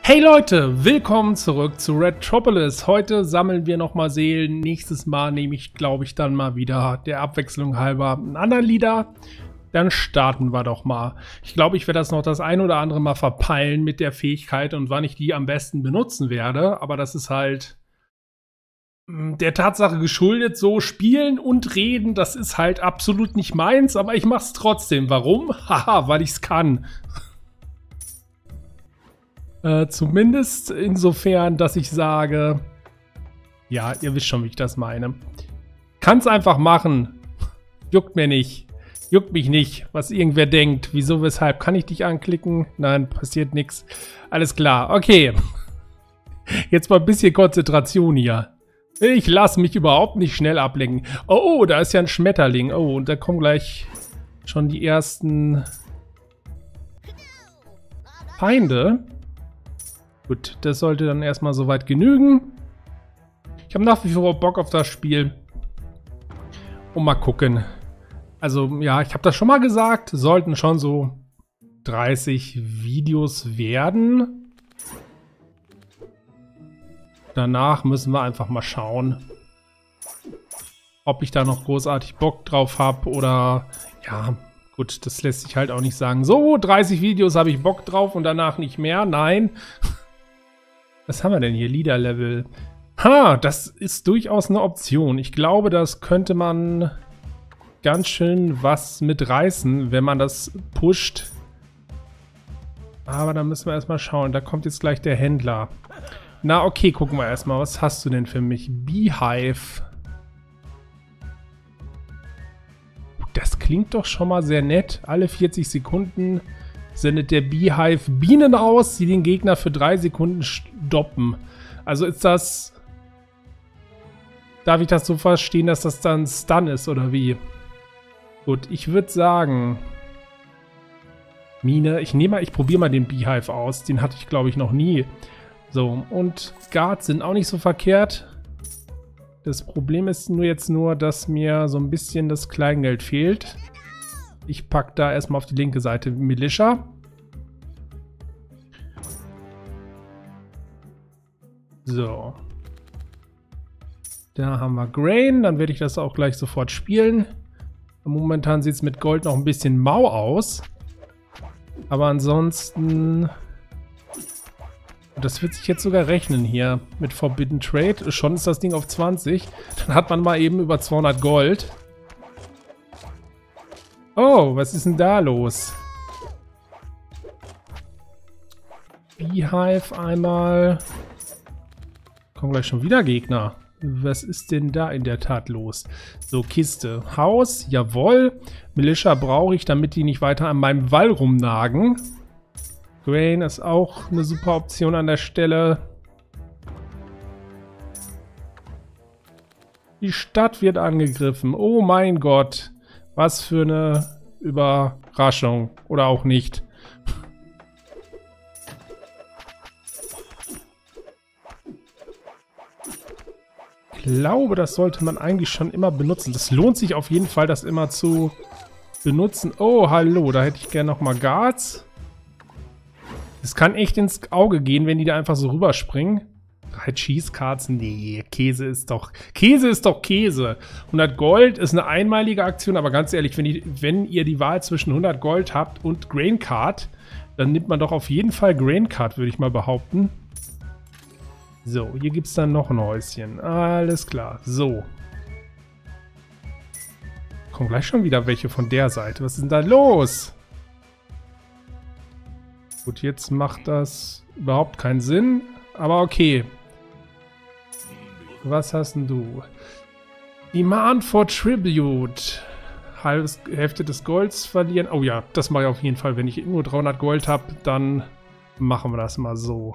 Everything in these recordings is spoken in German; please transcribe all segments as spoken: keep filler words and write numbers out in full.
Hey Leute, willkommen zurück zu Retropolis. Heute sammeln wir nochmal Seelen. Nächstes Mal nehme ich, glaube ich, dann mal wieder der Abwechslung halber einen anderen Leader. Dann starten wir doch mal. Ich glaube, ich werde das noch das ein oder andere Mal verpeilen mit der Fähigkeit und wann ich die am besten benutzen werde. Aber das ist halt der Tatsache geschuldet, so spielen und reden, das ist halt absolut nicht meins, aber ich mache es trotzdem. Warum? Haha, weil ich es kann. Äh, zumindest insofern, dass ich sage, ja, ihr wisst schon, wie ich das meine. Kann's einfach machen. Juckt mir nicht. Juckt mich nicht, was irgendwer denkt. Wieso, weshalb? Kann ich dich anklicken? Nein, passiert nichts. Alles klar, okay. Jetzt mal ein bisschen Konzentration hier. Ich lasse mich überhaupt nicht schnell ablenken. Oh, oh, da ist ja ein Schmetterling. Oh, und da kommen gleich schon die ersten Feinde. Gut, das sollte dann erstmal soweit genügen. Ich habe nach wie vor Bock auf das Spiel. Und mal gucken. Also, ja, ich habe das schon mal gesagt. Sollten schon so dreißig Videos werden. Danach müssen wir einfach mal schauen, ob ich da noch großartig Bock drauf habe oder, ja, gut, das lässt sich halt auch nicht sagen. So, dreißig Videos habe ich Bock drauf und danach nicht mehr. Nein. Was haben wir denn hier? Leader-Level. Ha, das ist durchaus eine Option. Ich glaube, das könnte man ganz schön was mitreißen, wenn man das pusht. Aber da müssen wir erstmal schauen. Da kommt jetzt gleich der Händler. Na, okay, gucken wir erstmal. Was hast du denn für mich? Beehive. Das klingt doch schon mal sehr nett. Alle vierzig Sekunden sendet der Beehive Bienen aus, die den Gegner für drei Sekunden stoppen. Also ist das... Darf ich das so verstehen, dass das dann Stun ist, oder wie? Gut, ich würde sagen... Mine, ich nehme mal, ich probiere mal den Beehive aus. Den hatte ich, glaube ich, noch nie. So, und Guards sind auch nicht so verkehrt. Das Problem ist nur jetzt nur, dass mir so ein bisschen das Kleingeld fehlt. Ich packe da erstmal auf die linke Seite Militia. So. Da haben wir Grain. Dann werde ich das auch gleich sofort spielen. Momentan sieht es mit Gold noch ein bisschen mau aus. Aber ansonsten... Das wird sich jetzt sogar rechnen hier mit Forbidden Trade. Schon ist das Ding auf zwanzig. Dann hat man mal eben über zweihundert Gold. Oh, was ist denn da los? Beehive einmal. Kommen gleich schon wieder Gegner. Was ist denn da in der Tat los? So, Kiste. Haus, jawohl. Militia brauche ich, damit die nicht weiter an meinem Wall rumnagen. Grain ist auch eine super Option an der Stelle. Die Stadt wird angegriffen. Oh mein Gott. Was für eine Überraschung. Oder auch nicht. Ich glaube, das sollte man eigentlich schon immer benutzen. Das lohnt sich auf jeden Fall, das immer zu benutzen. Oh, hallo. Da hätte ich gerne nochmal Guards. Es kann echt ins Auge gehen, wenn die da einfach so rüberspringen. Drei Cheese Cards? Nee, Käse ist doch... Käse ist doch Käse. hundert Gold ist eine einmalige Aktion, aber ganz ehrlich, wenn, die, wenn ihr die Wahl zwischen hundert Gold habt und Grain Card, dann nimmt man doch auf jeden Fall Grain Card, würde ich mal behaupten. So, hier gibt es dann noch ein Häuschen. Alles klar. So. Kommen gleich schon wieder welche von der Seite. Was ist denn da los? Gut, jetzt macht das überhaupt keinen Sinn, aber okay. Was hast denn du? Demand for Tribute. Halbes Hälfte des Golds verlieren. Oh ja, das mache ich auf jeden Fall. Wenn ich nur dreihundert Gold habe, dann machen wir das mal so.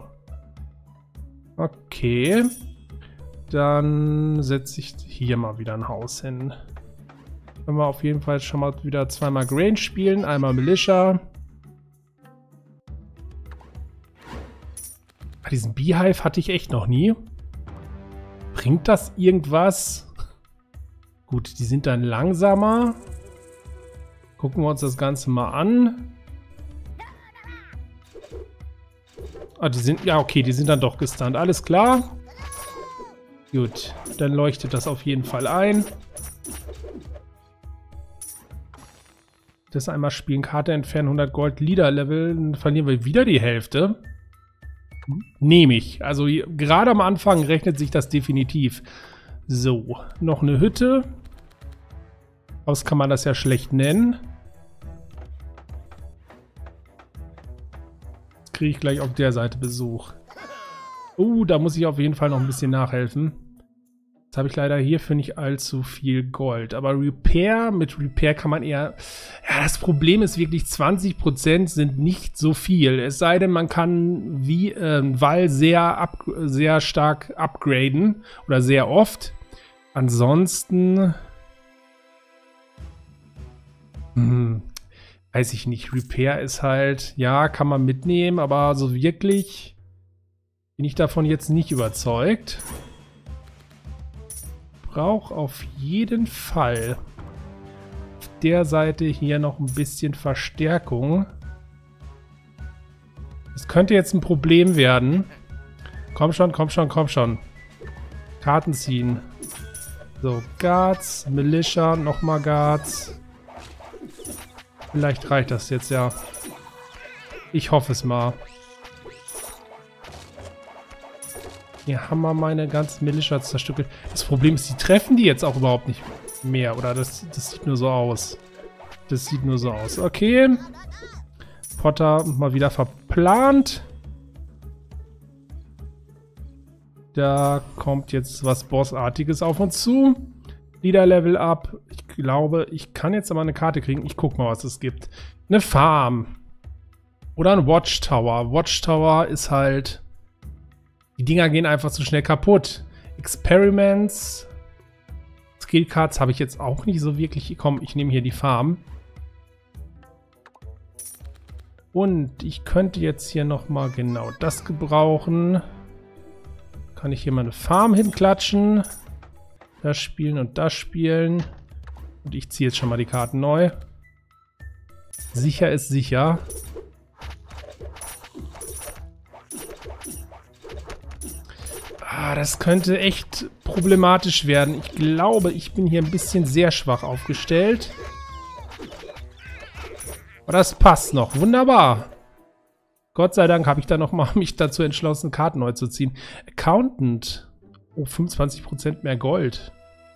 Okay. Dann setze ich hier mal wieder ein Haus hin. Können wir auf jeden Fall schon mal wieder zweimal Grain spielen. Einmal Militia. Diesen Beehive hatte ich echt noch nie. Bringt das irgendwas? Gut, die sind dann langsamer. Gucken wir uns das Ganze mal an. Ah, die sind... Ja, okay, die sind dann doch gestunt. Alles klar. Gut, dann leuchtet das auf jeden Fall ein. Das einmal spielen, Karte entfernen, hundert Gold, Leader-Level, dann verlieren wir wieder die Hälfte. Nehme ich. Also gerade am Anfang rechnet sich das definitiv. So, noch eine Hütte. Aus kann man das ja schlecht nennen. Jetzt kriege ich gleich auf der Seite Besuch. Oh, da muss ich auf jeden Fall noch ein bisschen nachhelfen. Jetzt habe ich leider hierfür nicht allzu viel Gold. Aber Repair, mit Repair kann man eher... Ja, das Problem ist wirklich, zwanzig Prozent sind nicht so viel. Es sei denn, man kann wie äh, Wall sehr, up, sehr stark upgraden. Oder sehr oft. Ansonsten... Hm, weiß ich nicht. Repair ist halt... Ja, kann man mitnehmen, aber so wirklich bin ich davon jetzt nicht überzeugt. Brauche auf jeden Fall auf der Seite hier noch ein bisschen Verstärkung. Das könnte jetzt ein Problem werden. Komm schon, komm schon, komm schon. Karten ziehen. So, Guards, Militia, nochmal Guards. Vielleicht reicht das jetzt, ja. Ich hoffe es mal. Hier haben wir meine ganzen Militia zerstückelt. Das Problem ist, die treffen die jetzt auch überhaupt nicht mehr. Oder das, das sieht nur so aus. Das sieht nur so aus. Okay. Potter mal wieder verplant. Da kommt jetzt was Bossartiges auf uns zu. Leader Level Up. Ich glaube, ich kann jetzt aber eine Karte kriegen. Ich guck mal, was es gibt. Eine Farm. Oder ein Watchtower. Watchtower ist halt... Die Dinger gehen einfach zu schnell kaputt. Experiments. Skillcards habe ich jetzt auch nicht so wirklich. Komm, ich nehme hier die Farm. Und ich könnte jetzt hier nochmal genau das gebrauchen. Kann ich hier mal eine Farm hinklatschen. Das spielen und das spielen. Und ich ziehe jetzt schon mal die Karten neu. Sicher ist sicher. Ah, das könnte echt problematisch werden. Ich glaube, ich bin hier ein bisschen sehr schwach aufgestellt. Aber das passt noch. Wunderbar. Gott sei Dank habe ich da nochmal mich dazu entschlossen, Karten neu zu ziehen. Accountant. Oh, fünfundzwanzig Prozent mehr Gold.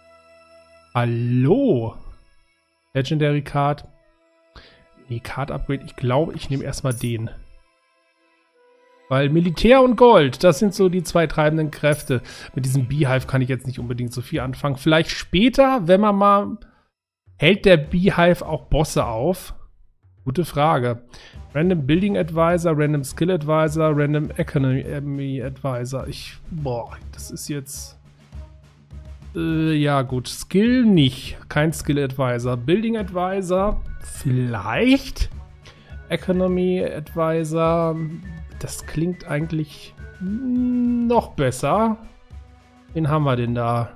Hallo. Legendary Card. Nee, Card Upgrade. Ich glaube, ich nehme erstmal den. Weil Militär und Gold, das sind so die zwei treibenden Kräfte. Mit diesem Beehive kann ich jetzt nicht unbedingt so viel anfangen. Vielleicht später, wenn man mal... Hält der Beehive auch Bosse auf? Gute Frage. Random Building Advisor, Random Skill Advisor, Random Economy Advisor. Ich... Boah, das ist jetzt... Äh, ja gut, Skill nicht. Kein Skill Advisor. Building Advisor vielleicht. Economy Advisor... Das klingt eigentlich noch besser. Wen haben wir denn da?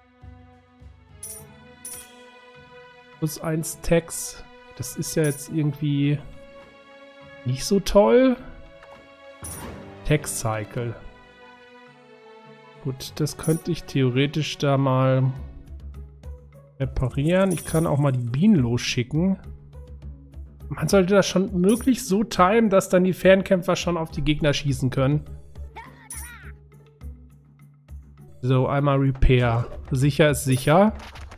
Plus eins Tax. Das ist ja jetzt irgendwie nicht so toll. Tax Cycle. Gut, das könnte ich theoretisch da mal reparieren. Ich kann auch mal die Bienen losschicken. Man sollte das schon möglichst so timen, dass dann die Fernkämpfer schon auf die Gegner schießen können. So, einmal Repair. Sicher ist sicher.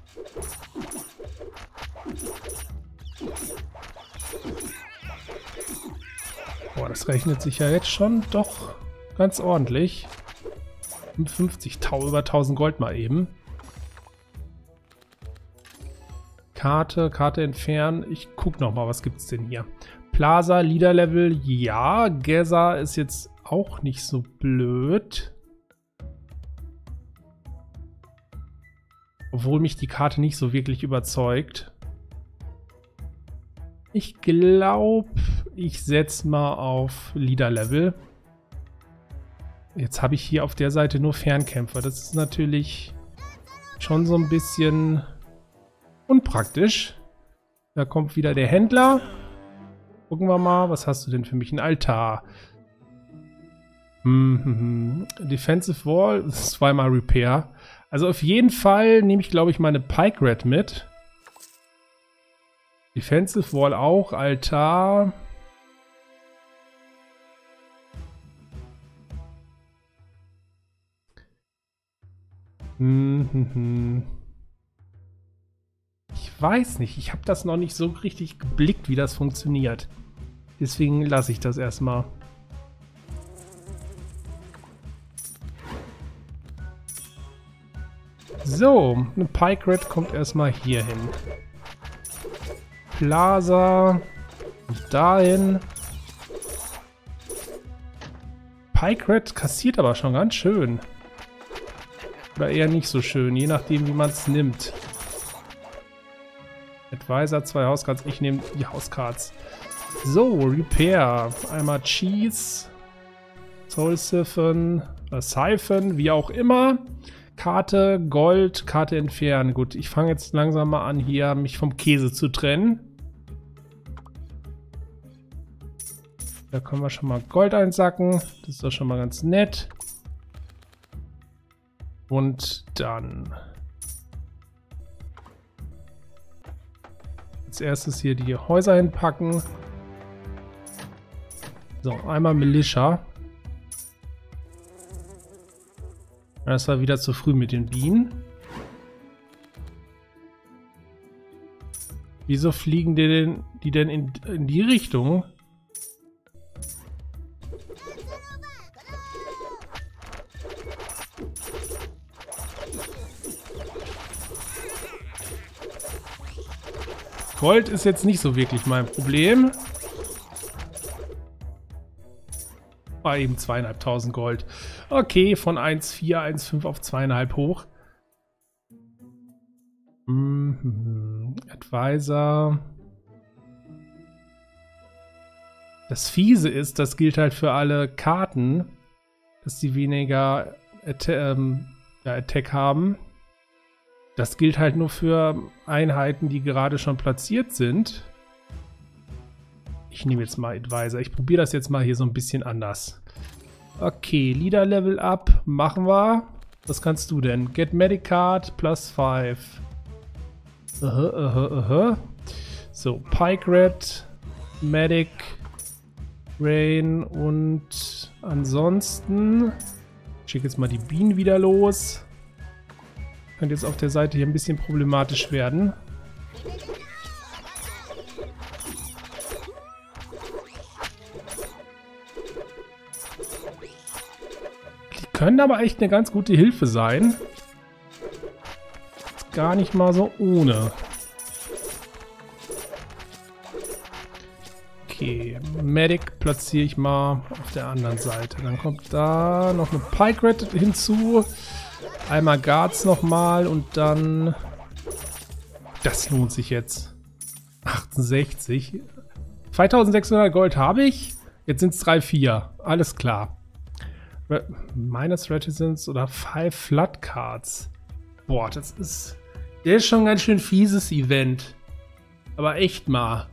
Boah, das rechnet sich ja jetzt schon doch ganz ordentlich. fünfundfünfzig, über tausend Gold mal eben. Karte, Karte entfernen. Ich guck noch mal, was gibt's denn hier? Plaza, Leader Level, ja. Gaza ist jetzt auch nicht so blöd. Obwohl mich die Karte nicht so wirklich überzeugt. Ich glaube, ich setze mal auf Leader Level. Jetzt habe ich hier auf der Seite nur Fernkämpfer. Das ist natürlich schon so ein bisschen... unpraktisch. Da kommt wieder der Händler. Gucken wir mal, was hast du denn für mich? Ein Altar. Mhm. Defensive Wall, das ist zweimal Repair. Also auf jeden Fall nehme ich, glaube ich, meine Pike Rat mit. Defensive Wall auch, Altar. Mhm. Ich weiß nicht, ich habe das noch nicht so richtig geblickt, wie das funktioniert. Deswegen lasse ich das erstmal. So, eine Pike Rat kommt erstmal hier hin. Plaza. Dahin. Pike Rat kassiert aber schon ganz schön. Oder eher nicht so schön, je nachdem wie man es nimmt. Advisor, zwei Hauscards. Ich nehme die Hauscards. So, Repair. Einmal Cheese. Soul Siphon. Äh, Siphon, wie auch immer. Karte, Gold, Karte entfernen. Gut, ich fange jetzt langsam mal an, hier mich vom Käse zu trennen. Da können wir schon mal Gold einsacken. Das ist doch schon mal ganz nett. Und dann als erstes hier die Häuser hinpacken. So, einmal Militia. Das war wieder zu früh mit den Bienen. Wieso fliegen die denn, die denn in, in die Richtung? Gold ist jetzt nicht so wirklich mein Problem. War eben zweieinhalbtausend Gold. Okay, von eins Komma vier, eins Komma fünf auf zwei Komma fünf hoch. Mhm. Advisor. Das Fiese ist, das gilt halt für alle Karten, dass die weniger At ähm, ja, Attack haben. Das gilt halt nur für Einheiten, die gerade schon platziert sind. Ich nehme jetzt mal Advisor. Ich probiere das jetzt mal hier so ein bisschen anders. Okay, Leader Level Up machen wir. Was kannst du denn? Get Medic Card plus fünf. Aha, aha, aha. So, Pike Rat, Medic, Rain und ansonsten ich schicke jetzt mal die Bienen wieder los. Könnte jetzt auf der Seite hier ein bisschen problematisch werden. Die können aber echt eine ganz gute Hilfe sein. Ist gar nicht mal so ohne. Okay, Medic platziere ich mal auf der anderen Seite. Dann kommt da noch eine Pike Rat hinzu. Einmal Guards nochmal und dann... Das lohnt sich jetzt. achtundsechzig. zweitausendsechshundert Gold habe ich. Jetzt sind es drei Komma vier. Alles klar. Re Minus Reticence oder fünf Flood Cards. Boah, das ist... Der ist schon ein ganz schön fieses Event. Aber echt mal.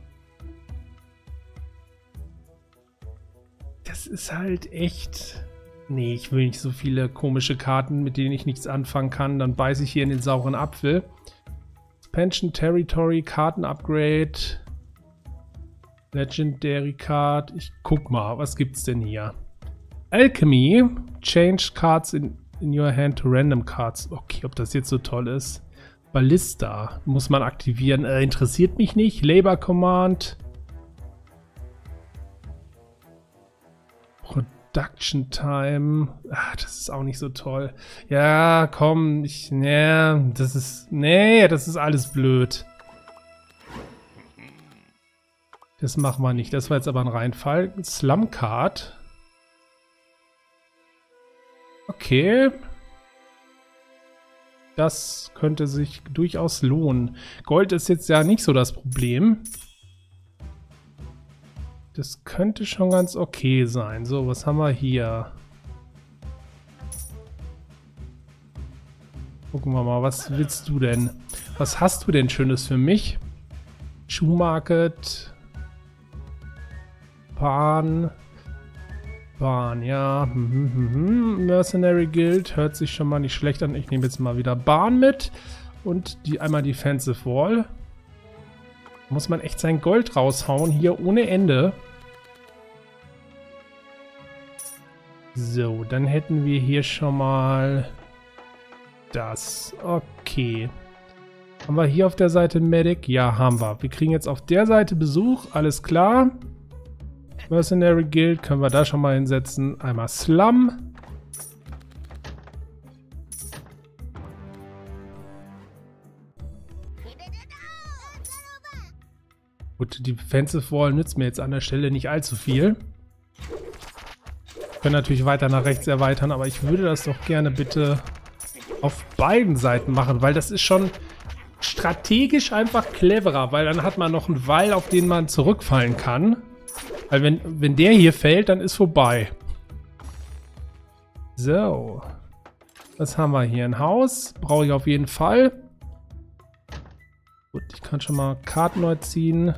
Das ist halt echt... Nee, ich will nicht so viele komische Karten, mit denen ich nichts anfangen kann. Dann beiße ich hier in den sauren Apfel. Expansion Territory, Karten-Upgrade. Legendary Card. Ich guck mal, was gibt's denn hier? Alchemy. Change Cards in, in your hand to random cards. Okay, ob das jetzt so toll ist. Ballista. Muss man aktivieren. Äh, interessiert mich nicht. Labor Command. Production Time. Ach, das ist auch nicht so toll. Ja, komm, ich, nee, das ist, nee, das ist alles blöd. Das machen wir nicht. Das war jetzt aber ein Reinfall. Slum Card. Okay. Das könnte sich durchaus lohnen. Gold ist jetzt ja nicht so das Problem. Das könnte schon ganz okay sein. So, was haben wir hier? Gucken wir mal, was willst du denn? Was hast du denn Schönes für mich? Shoe Market. Pan. Bahn, ja. Mhm, mhm. Mercenary Guild hört sich schon mal nicht schlecht an. Ich nehme jetzt mal wieder Bahn mit. Und die einmal Defensive Wall. Muss man echt sein Gold raushauen. Hier ohne Ende. So, dann hätten wir hier schon mal das. Okay. Haben wir hier auf der Seite Medic? Ja, haben wir. Wir kriegen jetzt auf der Seite Besuch. Alles klar. Mercenary Guild können wir da schon mal hinsetzen. Einmal Slum. Gut, die Defensive Wall nützt mir jetzt an der Stelle nicht allzu viel. Wir können natürlich weiter nach rechts erweitern, aber ich würde das doch gerne bitte auf beiden Seiten machen, weil das ist schon strategisch einfach cleverer, weil dann hat man noch einen Wall, auf den man zurückfallen kann. Weil wenn, wenn der hier fällt, dann ist vorbei. So. Was haben wir hier? Ein Haus. Brauche ich auf jeden Fall. Gut, ich kann schon mal Karten neu ziehen.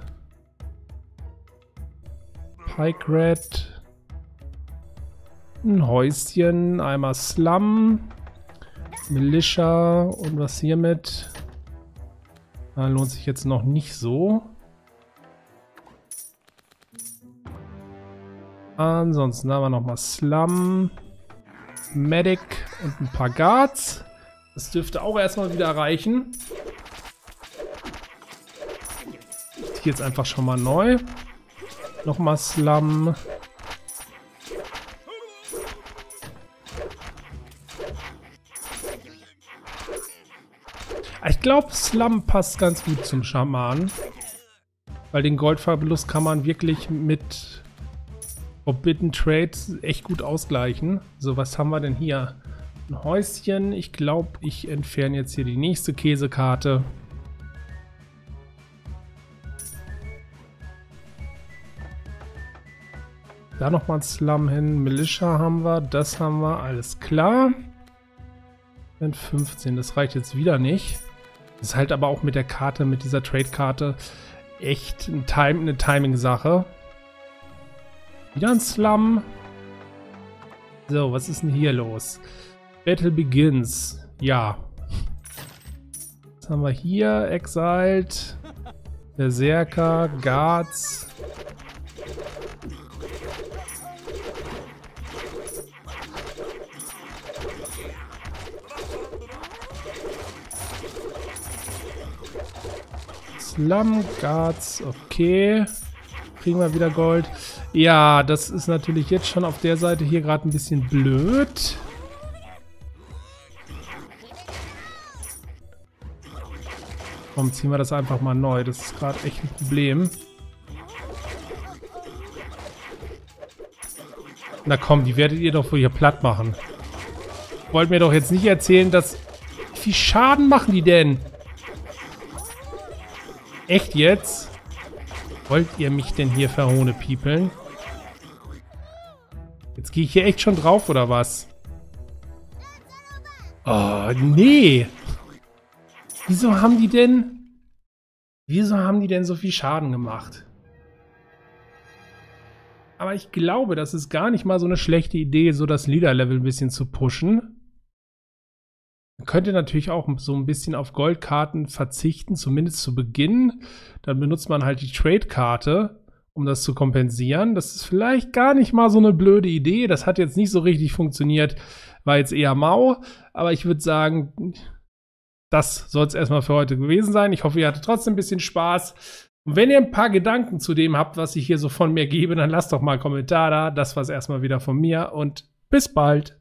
Pike Red. Ein Häuschen. Einmal Slum. Militia. Und was hiermit? Da lohnt sich jetzt noch nicht so. Ansonsten haben wir nochmal Slum, Medic und ein paar Guards. Das dürfte auch erstmal wieder reichen. Die jetzt einfach schon mal neu. Nochmal Slum. Ich glaube, Slum passt ganz gut zum Schaman. Weil den Goldverlust kann man wirklich mit Forbidden Trades echt gut ausgleichen. So, was haben wir denn hier? Ein Häuschen. Ich glaube, ich entferne jetzt hier die nächste Käsekarte. Da nochmal ein Slum hin. Militia haben wir. Das haben wir. Alles klar. Und fünfzehn. Das reicht jetzt wieder nicht. Das ist halt aber auch mit der Karte, mit dieser Trade-Karte echt ein Time, eine Timing-Sache. Wieder ein Slum. So, was ist denn hier los? Battle begins. Ja. Was haben wir hier? Exiled. Berserker. Guards. Slum. Guards. Okay. Kriegen wir wieder Gold. Ja, das ist natürlich jetzt schon auf der Seite hier gerade ein bisschen blöd. Komm, ziehen wir das einfach mal neu. Das ist gerade echt ein Problem. Na komm, die werdet ihr doch wohl hier platt machen. Wollt mir doch jetzt nicht erzählen, dass... Wie viel Schaden machen die denn? Echt jetzt? Wollt ihr mich denn hier verhohnepiepeln? Jetzt gehe ich hier echt schon drauf, oder was? Oh, nee. Wieso haben die denn... Wieso haben die denn so viel Schaden gemacht? Aber ich glaube, das ist gar nicht mal so eine schlechte Idee, so das Leader-Level ein bisschen zu pushen. Man könnte natürlich auch so ein bisschen auf Goldkarten verzichten, zumindest zu Beginn. Dann benutzt man halt die Trade-Karte, um das zu kompensieren. Das ist vielleicht gar nicht mal so eine blöde Idee. Das hat jetzt nicht so richtig funktioniert, war jetzt eher mau. Aber ich würde sagen, das soll es erstmal für heute gewesen sein. Ich hoffe, ihr hattet trotzdem ein bisschen Spaß. Und wenn ihr ein paar Gedanken zu dem habt, was ich hier so von mir gebe, dann lasst doch mal einen Kommentar da. Das war's erstmal wieder von mir und bis bald.